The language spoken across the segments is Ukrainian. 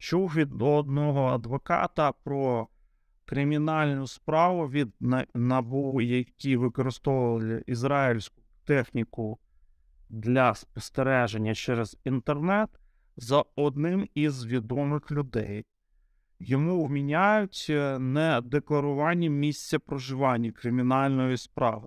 Чув від одного адвоката про кримінальну справу від НАБУ, які використовували ізраїльську техніку для спостереження через інтернет за одним із відомих людей. Йому вміняють недекларування місця проживання кримінальної справи.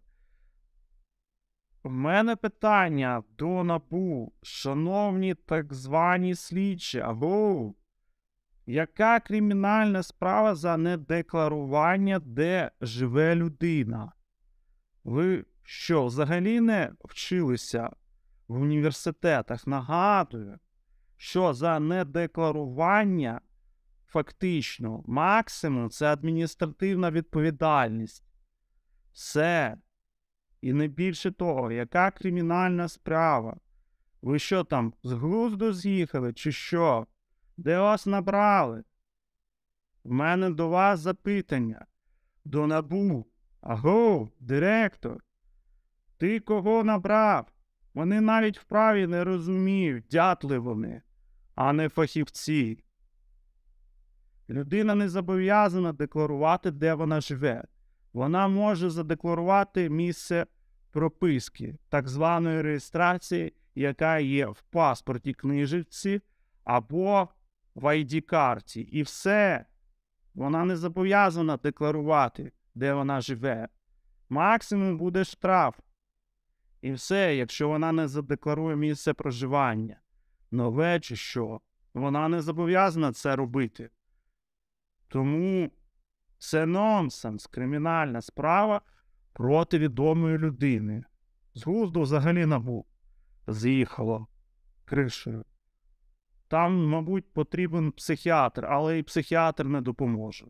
У мене питання до НАБУ, шановні так звані слідчі, або яка кримінальна справа за недекларування, де живе людина? Ви що, взагалі не вчилися в університетах? Нагадую, що за недекларування фактично максимум – це адміністративна відповідальність. Все. І не більше того, яка кримінальна справа? Ви що там, з глузду з'їхали чи що? Де вас набрали? У мене до вас запитання. До НАБУ. Аго, директор, ти кого набрав? Вони навіть вправі не розуміють, дятли вони, а не фахівці. Людина не зобов'язана декларувати, де вона живе. Вона може задекларувати місце прописки, так званої реєстрації, яка є в паспорті книжці або в ID-карті. І все. Вона не зобов'язана декларувати, де вона живе. Максимум буде штраф. І все, якщо вона не задекларує місце проживання. Нове чи що. Вона не зобов'язана це робити. Тому це нонсенс, кримінальна справа проти відомої людини. З глузду взагалі НАБУ з'їхало кришею. Там, мабуть, потрібен психіатр, але і психіатр не допоможе.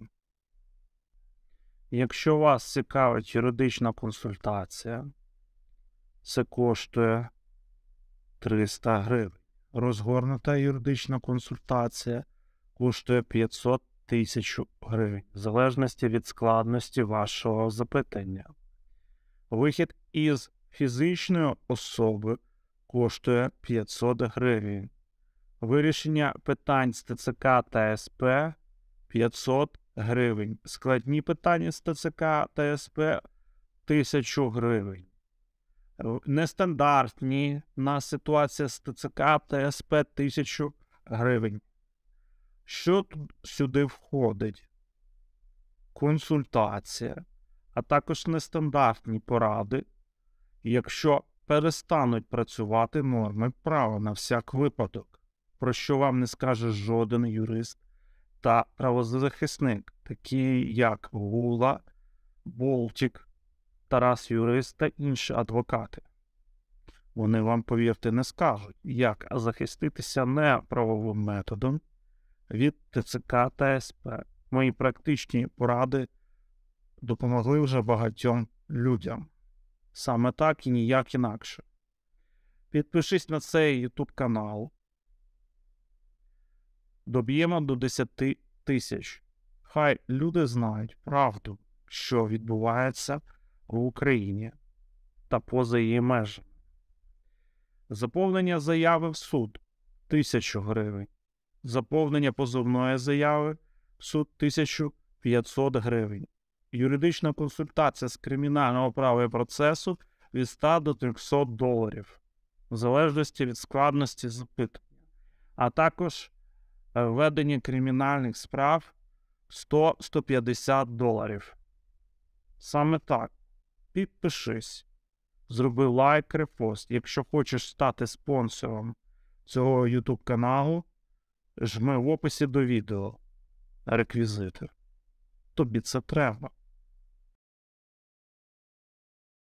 Якщо вас цікавить юридична консультація, це коштує 300 гривень. Розгорнута юридична консультація коштує 500 тисяч гривень, в залежності від складності вашого запитання. Вихід із фізичної особи коштує 500 гривень. Вирішення питань з ТЦК та СП – 500 гривень. Складні питання з ТЦК та СП – 1000 гривень. Нестандартні на ситуація з ТЦК та СП – 1000 гривень. Що сюди входить? Консультація, а також нестандартні поради, якщо перестануть працювати норми права на всяк випадок, про що вам не скаже жоден юрист та правозахисник, такі як Гула, Болтік, Тарас Юрист та інші адвокати. Вони вам, повірте, не скажуть, як захиститися неправовим методом від ТЦК та СП. Мої практичні поради допомогли вже багатьом людям. Саме так і ніяк інакше. Підпишись на цей YouTube канал. Доб'ємо до 10 тисяч. Хай люди знають правду, що відбувається в Україні та поза її межами. Заповнення заяви в суд – 1000 гривень. Заповнення позовної заяви в суд – 1500 гривень. Юридична консультація з кримінального права і процесу – від 100 до 300 доларів, в залежності від складності запитання. А також ведення кримінальних справ – 100-150 доларів. Саме так. Підпишись. Зроби лайк, репост. Якщо хочеш стати спонсором цього YouTube каналу, жми в описі до відео реквізити. Тобі це треба.